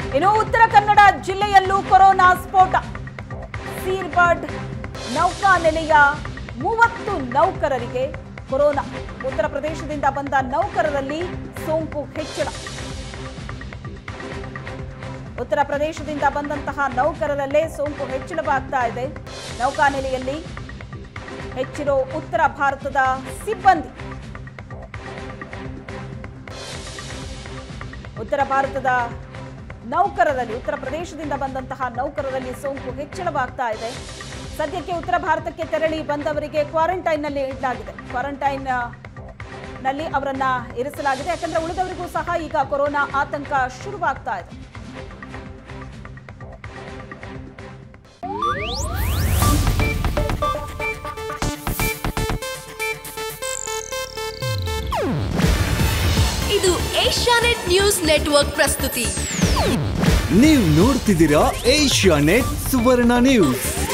ಇನ್ನು ಉತ್ತರ ಕನ್ನಡ ಜಿಲ್ಲೆಯಲ್ಲೂ ಕೊರೋನಾ ಸ್ಫೋಟ. ಸೀರ್ಬರ್ಡ್ ನೌಕಾನೆಲೆಯ 30 ನೌಕರರಿಗೆ ಕೊರೋನಾ. ಉತ್ತರ ಪ್ರದೇಶದಿಂದ ಬಂದ ನೌಕರರಲ್ಲಿ ಸೋಂಕು ಹೆಚ್ಚಳ. ಉತ್ತರ ಪ್ರದೇಶದಿಂದ ಬಂದಂತಹ ನೌಕರರಲ್ಲೇ ಸೋಂಕು ಹೆಚ್ಚಳವಾಗ್ತಾ ಇದೆ. ನೌಕಾನೆಲೆಯಲ್ಲಿ ಹೆಚ್ಚಿರೋ ಉತ್ತರ ಭಾರತದ ಸಿಬ್ಬಂದಿ. ಉತ್ತರ ಭಾರತದ ನೌಕರರಲ್ಲಿ, ಉತ್ತರ ಪ್ರದೇಶದಿಂದ ಬಂದಂತಹ ನೌಕರರಲ್ಲಿ ಸೋಂಕು ಹೆಚ್ಚಳವಾಗ್ತಾ ಇದೆ. ಸದ್ಯಕ್ಕೆ ಉತ್ತರ ಭಾರತಕ್ಕೆ ತೆರಳಿ ಬಂದವರಿಗೆ ಕ್ವಾರಂಟೈನ್ನಲ್ಲಿ ಇಡಲಾಗಿದೆ. ಕ್ವಾರಂಟೈನ್ನಲ್ಲಿ ಅವರನ್ನ ಇರಿಸಲಾಗಿದೆ. ಯಾಕಂದ್ರೆ ಉಳಿದವರಿಗೂ ಸಹ ಈಗ ಕೊರೋನಾ ಆತಂಕ ಶುರುವಾಗ್ತಾ ಇದೆ. ಇದು ಏಷ್ಯಾನೆಟ್ ನ್ಯೂಸ್ ನೆಟ್ವರ್ಕ್ ಪ್ರಸ್ತುತಿ. ನೀವು ನೋಡ್ತಿದ್ದೀರಾ ಏಷ್ಯಾನೆಟ್ ಸುವರ್ಣ ನ್ಯೂಸ್.